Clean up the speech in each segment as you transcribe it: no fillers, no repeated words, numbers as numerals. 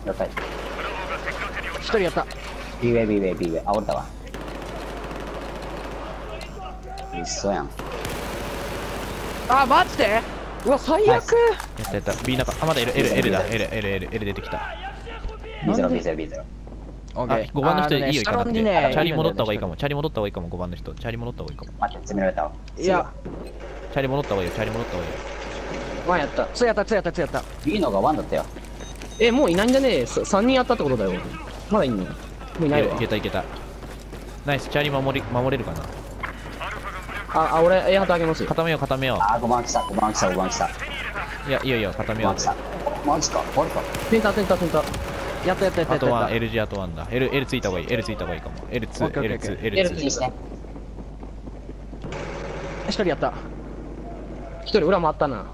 了解。 一人やった。 B ウェイ B ウェイ B ウェイ。あ、折れたわ。嘘やん。 あ、マジで。うわ、最悪。 やったやった。B 中。あ、まだ L だ。L 出てきた。 B0 B0 B0。 オッケー。 5番の人いいよ、行かなくて。チャーリー戻った方がいいかも。チャーリー戻った方がいいかも、5番の人。チャーリー戻った方がいいかも。 待って、詰められたわ。 いや、 チャーリー戻った方がいいよ、チャーリー戻った方がいいよ。 ワンやった。ツーやった、ツーやった、ツーやった。 B のが1だったよ。 もういないんじゃねえ。3人やったってことだよ。まだいんの？もういないわいけ。たいけた。ナイス、チャーリー守れるかな。 俺、ハートあげますよ。 固めよう、固めよあ、5番来た、5番来た、5番来た。 う。いや、いいよいいよ、固め 5 ようぜ番来た。。マジか、終わるか。 センター、センター、センター。やったやったやったやった。 あとは LG あと1だ。L ついた方がいい。L ついた方がいいかも。L2、 オッケーオッケー L2、 L2 に L2。 して。 一人やった。一人裏回ったな。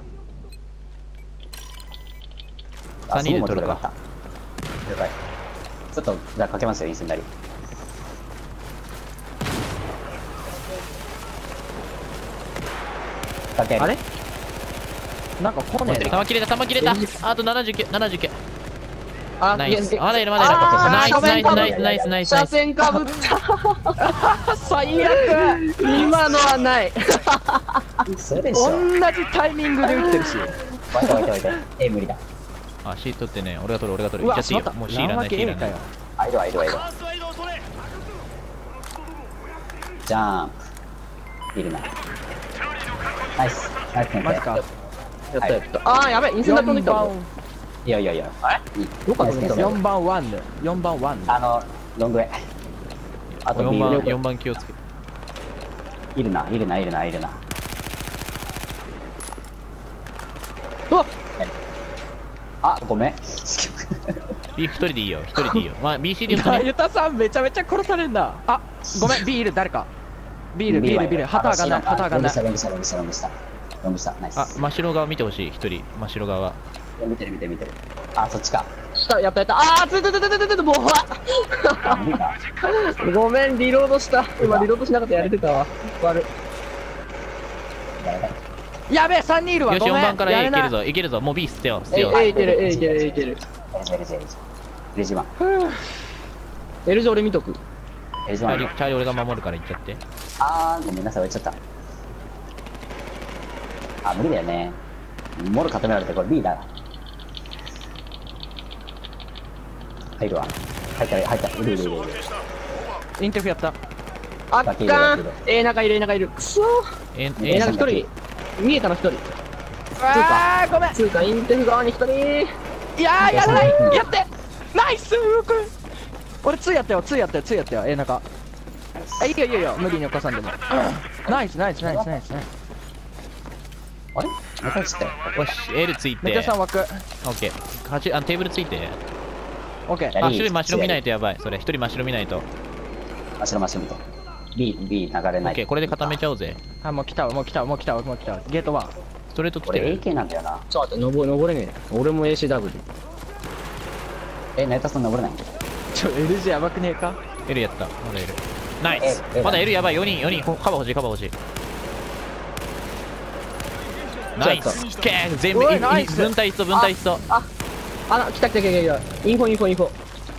3人で取るか。 了解。ちょっと、じゃあかけますよ、インスなり。かける。 あれなんか来ねえな。 弾切れた、弾切れた。あと79、79。 あ、 ナイス。 いやまだいる、まだいる。ナイス、ナイス、ナイス、ナイス、ナイス。 車線かぶった最悪。今のはない。 嘘でしょ。 同じタイミングで打ってるし。 待って待って待って。無理だ。 あ、C 取ってね。俺が取る、俺が取る。 うわ、 いっちゃっていいよ。もう C いらない、C いらない。 あ、いるわ、いるわ、いるわ。ジャンプ。いるな。ナイス。ナイス。 マジか。やったやった。あー、やべえ、インセンダー飛んできた。 いやいやいや。 どっか飛んできた。 4 4番ワンで。4番ワンで。 ロングウェイ。あと B 4番気をつけ。 いるな、いるな、いるな、いるな。 うわっ、 あ、ごめん。 B 一人でいいよ、一人でいいよ。まあ BC で言うとね。 ユタさんめちゃめちゃ殺されんだ。あ、ごめん、ビール誰か。ビール、ビール、ビール。旗上がんない、旗上がんない。 ロングした、ロングした、ロングした。ロングした、ナイス。 あ、真っ白側見てほしい、一人。真っ白側。 見てる見てる見てる。あ、そっちか。 下やったやった。あー、つもうあ、無理か。 ごめん、リロードした。今リロードしなかったらやれてたわ。悪い。やべえ、3人いるわ。 よし、4 ごめん番から A いけるぞ。 ぞ、いけるぞ。もう B 捨てよう、捨てよう。 いける、いける、いける。 レジマン。 L 字俺見とく。 レジマン。 チャーリー俺が守るから行っちゃって。 あー、ごめんなさい、置いちゃった。あ、無理だよね。モル固められて、これ B だ。入るわ。入った、入った。いるいるいるいる。 インテフやった。あっかん。中いる、中いる。くそー。中一人。見えたの一人。あー、ごめん。つうか、インテフ側に一人。いやー、やらない。やって。ナイス、ウーくん。俺2やったよ、2やったよ、2やったよ。中。あ、いいよ、いいよ、いいよ。無理に起こさんでも。ナイス、ナイス、ナイス、ナイス。 あれまた来たよ。 よし、L ついて。 めっちゃさん枠。 オッケー。テーブルついて。 オッケー。 あ、一人真っ白見ないとやばい。それ、一人真っ白見ないと。 真っ白真っ白見て。B 流れオッない。 ケー、これで固めちゃおうぜ。 あ、もう来たわ、もう来たわ、もう来たわ、もう来たわ。ゲート1。 ストレート来て俺る。 AK なんだよな。 ちょっと待って、登れねえ。俺も ACW。 ナイタさん登れない。 LG やばくねえか？ L やった。まだ L。ナイス。 L まだ L やばい。4人、4人。カバー欲しい、カバー欲しい。ナイス。ケー全部、 おいナイス分体一分体一来た来た来た来た。インフォインフォインフォ。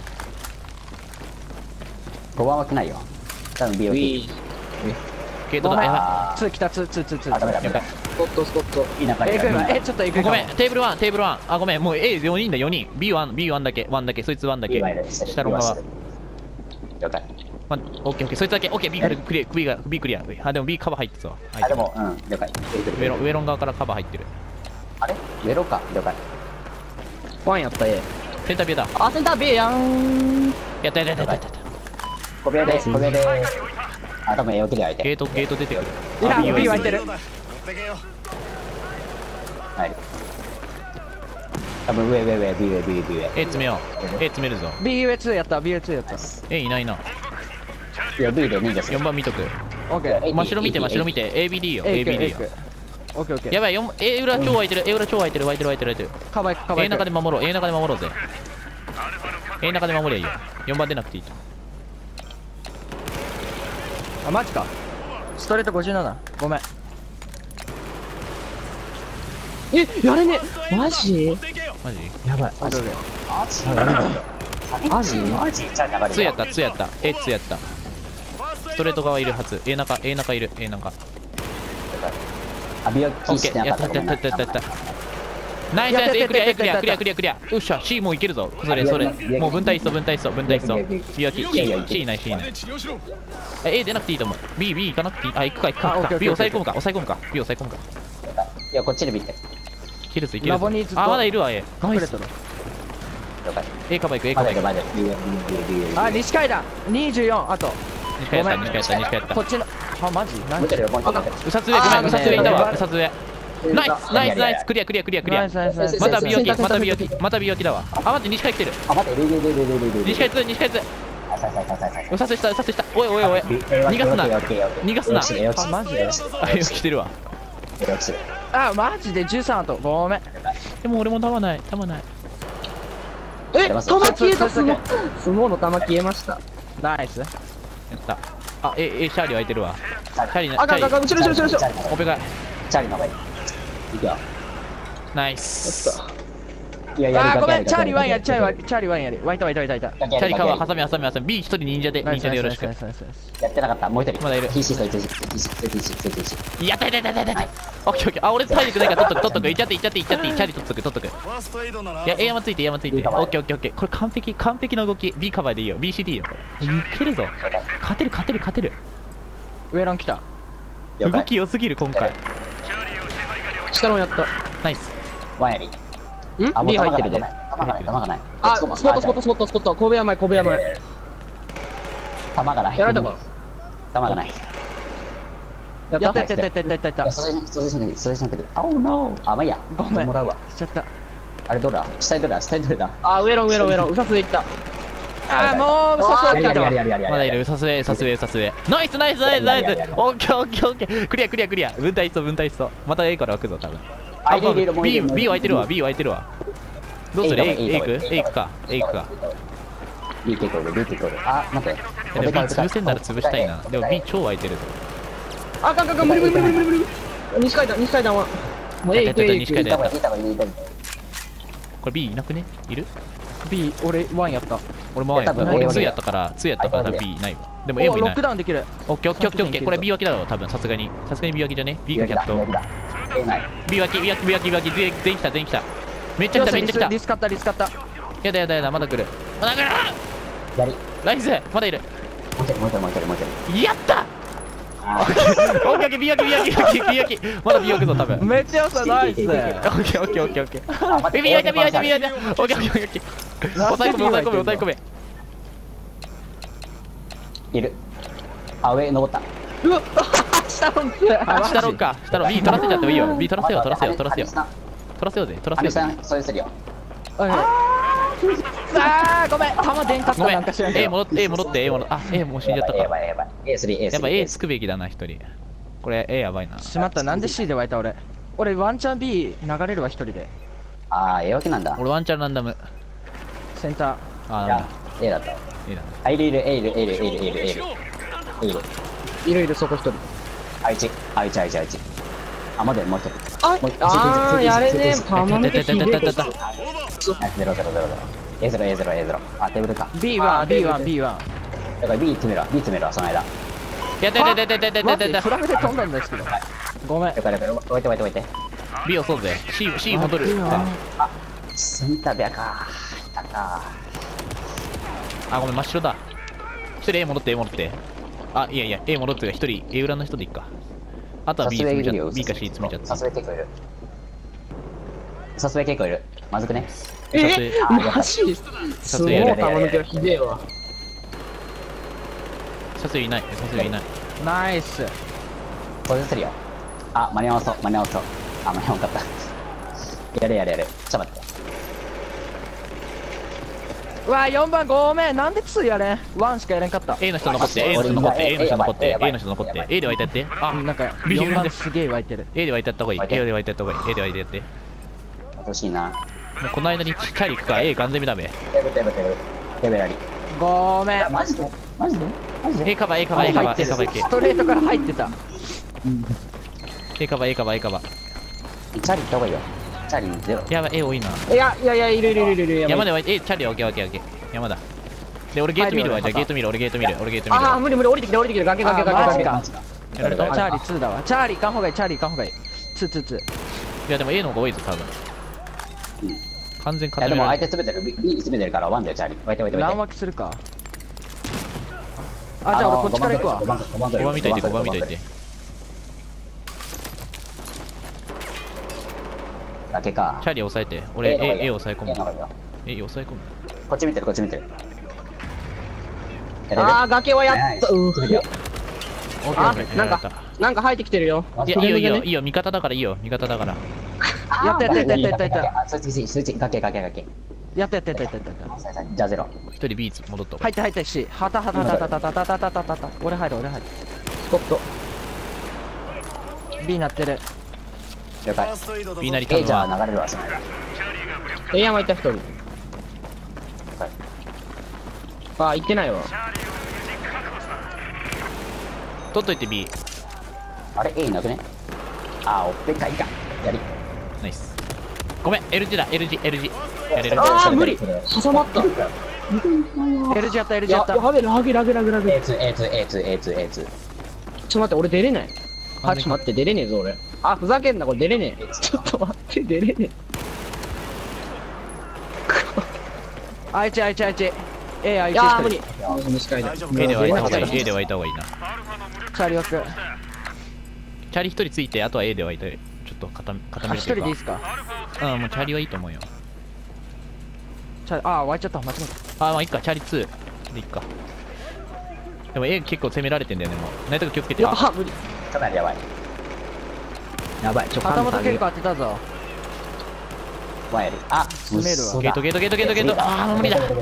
5番は来ないよ。多分 BOT。 ゲートだ。やば 2来た、2。 あ、ダメだ、 い。やばい。 スコット、スコット。 いい中に。 ちょっと行く。 ごめん、テーブル1、テーブル1。あ、ごめん、もう A4 人だ、4人。B1 だけ、1だけ、そいつ1だけ。下の側。 了解。 オッケー、そいつだけ。オッケー、B クリア、B クリア。あ、でも B カバー入ってたわ。 あ、でも、了解。 ウェロン側からカバー入ってる。 あれウェロか、了解。 ワンやった、A。 センター B だ。 あ、センター B やん。 やったやったやったやった。 小部屋で、小部屋で。あ、多分 A 起きる相手。 ゲート出てくる。 いや、B 湧いてる。 はい。多分上、B 上。 A 詰めよう。A 詰めるぞ。 B 上2やった、B 上2やった。 A いないな。 いや、B で忍者する。 4番見とく。 オッケー。 真っ白見て、真っ白見て。ABD よ、ABD よ。 オッケーオッケー。 やばい、A 裏超湧いてる、A 裏超湧いてる、湧いてる。 カバー行く、カバー A 行く。 中で守ろう、A 中で守ろうぜ。A 中で守りゃいいよ。4番出なくていいと。 あ、マジか。ストレート57。ごめん。やれねえ。マジ？ ママジやばい。 マジで。 マジマジチャリ流れ 2やった、2やった。2やった。ストレート側いるはず。A 中いる。A 中。 あ、ビオキオッケー、やった。ナイスナイス、クリア。よっしゃ、C もういけるぞ。それ。もう分隊しそう。ビオキ、C ない。A 出なくていいと思う。B 行かなくていい。あ、行くか。B 抑え込むか。 いや、こっちでビって。 キルズいけるぞ。あ、まだいるわ、A。ナイス。A カバー行く。 あ、西海だ。24、あと。 西海やった。 こっちの。あ、マジ何もう一人うさつ上、ごめん、うさつ上いたわ。うさつ上。ナイス、クリア。またビオキだわ。あ、待って、西海来てる。 あ、待って、 西海2。うさつした。おい。逃がすな。 あ、マジであ、よ来てるわ。 あ、マジで13と。ごめん。 でも俺も弾ない。 え、弾消えた。相撲の弾消えました。ナイス。 やった。あ、シャーリー空いてるわ。シャーリー、 あかん、後ろ。 オペが。 チャリの方がいい。いくよ。 ナイス。 あ、ごめん、チャーリーワンやり。ワイト。 チャーリーカバー、ハサミ。B 一人忍者でよろしく。 やってなかった。もう一人。 まだいる。 PC と1。 やった。オッケー。あ、俺体力ないから取っとく。いっちゃって。チャーリー取っとく。いや、A 山ついて。オッケー。これ完璧な動き。B カバーでいいよ。BCD よ。いけるぞ。勝てる。 上ラン来た。 動き良すぎる、今回。 下のやった。 ナイス。 ワンやり。 ん ?B 入ってるで。 弾がない。 あ、スポット。神戸山前。 弾がない。 やられたか。 弾がない。 やった。 それしなくて。Oh no。あ、まあいいや。 ごめん。 もらうわ。 しちゃった。 あれどれだ？下にどれだ？ あ、上ロン。うさつでいった。あ、もう、うさつでいった。 まだいる。さす上。ナイス。オッケー。クリア。分隊しそう。また A から開くぞ、多分。B 湧いてるわ。どうする？ A 行くか。 B 結構いる。あ、待って。 でも B 潰せんなら潰したいな。でも B 超湧いてるぞ。 あかん、無理。西海岸は。もう A 行く。 西海岸やった。これ B いなくね？いる？ B、俺1やった。 俺も1やった。俺2やったから多分 B ないわ。でも A もいない。 ロックダウンできる。 オッケー。これ B 脇だろ、多分。さすがに B 脇じゃね？ B がキャット。B 脇。全員来た。めっちゃ来た。 リスカった。 やだ、まだ来る。ナイス。まだいる。 もう一人。 やった。オッケー、B 脇。まだ B 脇ぞ、多分。 めっちゃ良さナイス。 オッケー。B 脇。オッケー。抑え込め。 いる。あ、上登った。 うわ、下ロンか。 下ロン B 取らせちゃってもいいよ。B 取らせようぜ。取らせよう。 そういうするよ。 あー、ごめん。弾電化なんかしない。 A 戻って。あ、A もう死んじゃったか。 やばい。A3。 やっぱ A つくべきだな、一人。これ A やばいな。 しまった、なんで C で湧いた俺。俺ワンチャン B 流れるわ、一人で。 あー、A 分けなんだ。 俺ワンチャンランダム。 センター。 あ、なんだ。 A だった。 A だ。 あ、いる。 いる、そこ一人。 あいち。あ、もう一人。 あー、やれねえ。パーマネントひでえ。 0。A0。あ、テーブルか。 B1。 だから B 詰めろ、その間。 やった。 フラグで飛んだんですけど。ごめん。 置いて。 B をそうぜ。C 戻る。 あ、センター部屋か。いたか。 あ、ごめん、真っ白だ。一人 A 戻って。あ、いや、A 戻って一人 A 裏の人でいいか。あとは B 詰めちゃった。B か C 詰めちゃった。 さすが結構いる。まずくね。 マジすごい玉抜けがひでえわ。 さすがいない。 ナイス。 これするよ。あ、間に合わそう。あ、間に合わんかった。やれ。ちょっと待って。 うわ、4番ごめん。なんで2やれん。1しかやれんかった。 A の人残って。A の人残って。A で湧いてやって。あ、 なんか4番すげえ湧いてる。 A で湧いてやった方がいい。A で湧いてやって欲しいな。 もうこの間にチャリ行くか。 A ガンゼミダメ。 レベラリ。 ごめん。 マジで A カバー行け。 ストレートから入ってた。 A カバー。 チャリ行った方がいいよ。 チャリーゼロ。 やばい、A 多いな。 いや、いる。 山では、チャリ、オッケー。山だ。で、俺ゲート見るわ。じゃあゲート見る、俺ゲート見る。 ああ、無理、降りてきて、崖。 やられた。 チャーリー2だわ。チャーリー行かんほうがいい。2。 いや、でも A の方が多いぞ、多分。完全いや、でも相手詰めてる。B 詰めてるから、ワンだよ、チャリー。置いて。 乱脇するか。あ、じゃあ俺こっちから行くわ。 5番見といて。 だけか。 チャリ押さえて。俺 A 押さえ込む。A 押さえ込む。 こっち見てる。 ああ、崖はやった。あ、なんか生えてきてるよ。 いや、いいよ、味方だからいいよ、味方だから。 やった。 そっち、崖。 やった。 じゃあゼロ。 一人 B 戻った。 入ってし。はた。俺入る。 スコット。 B になってる。 了解。 B なり A じゃあ流れるわ。 A 山行った1人。あ、行ってないわ。 取っといて B。 あれ A いなくね。あ、おっぺかいか。やり。 ナイス。ごめん、L 字だ、L 字。やれる。 ああ、無理。挟まった。 L 字やった。 やべえ、ラグ。 A2。 ちょっと待って、俺出れない。ちょっと待って、出れねえぞ、俺。あ、ふざけんな、これ出れねえ。ちょっと待って、出れねえ。 あいち。A あいち。 いやー、無理。 A ではいた方がいい。な。 チャーリー枠。 チャリ一人ついて、あとは A ではいたい。ちょっと固める。 一人でいいっすか。 うん、もうチャリはいいと思うよ。 あ、湧いちゃった。間違えた。 まあいいか、チャリ2でいっか。でも A 結構攻められてんだよね、もう。ナイトが気をつけて。 あ、無理。 かなりやばい。 肩元結構当てたぞ。 ワンやり。あ、 詰めるわ。 ゲート。あー、無理だ。 待って。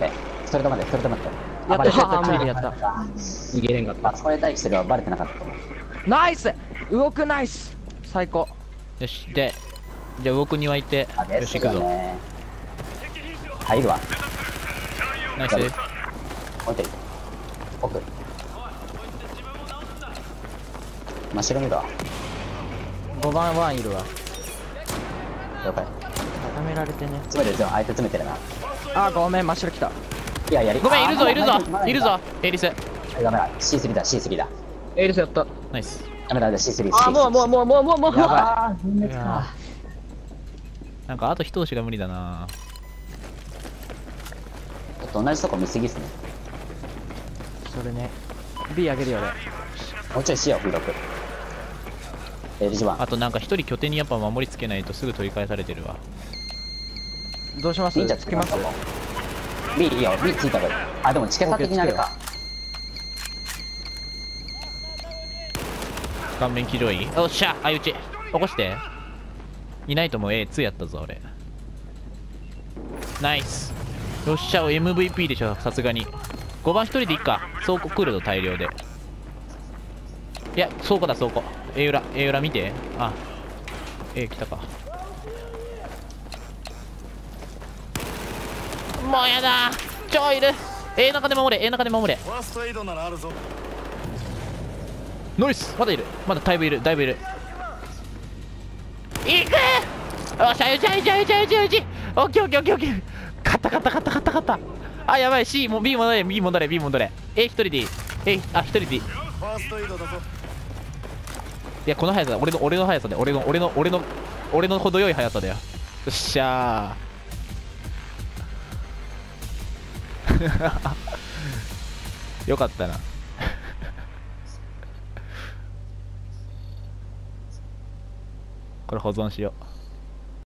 ストレート待って。 やった。無理やった。 逃げれんかった。 あそこで待機してるはバレてなかったと思う。 ナイス。動くナイス。最高。 よし、じゃあ動くにはいて。よし、行くぞ。 入るわ。 ナイス。 置いてる。奥。真っ白見るわ。 5番1いるわ。 了解。 固められてね。 詰めてる。相手詰めてるな。 あ、ごめん、真っ白来た。 いや、やり。 ごめん、いるぞ、エリス。 ダメだ。C3 だ。 エールスやった。 ナイス。 ダメだ。C3。 あ、もう。 やばい。 なんかあと一押しが無理だな。 ちょっと同じとこ見すぎっすね。 それね。B あげるよ俺。 もうちょいしよう、B6。LG1。 あとなんか一人拠点にやっぱ守りつけないとすぐ取り返されてるわ。 どうします？ 忍者つきます？ B いいよ、B ついた方がいい。あ、でもチケット的にあれか。 顔面騎乗位。おっしゃ、相打ち。起こして。いないともう A2 やったぞ、俺。ナイス。よっしゃ、MVP でしょ、さすがに。5番一人でいっか。倉庫来るぞ、大量で。いや、倉庫だ、倉庫。A 裏見て。あ、A 来たか。もうやだ。超いる。A 中で守れ。ナイス。まだいる。まだだいぶいる。いく。よっしゃ、うち。オッケー。勝った。あ、やばい。C、もう B 戻れ。A 一人でいい。一人でいい。いや、この速さ、俺の速さで、俺の程よい速さだよ。よっしゃー。よかったな。これ保存しよう。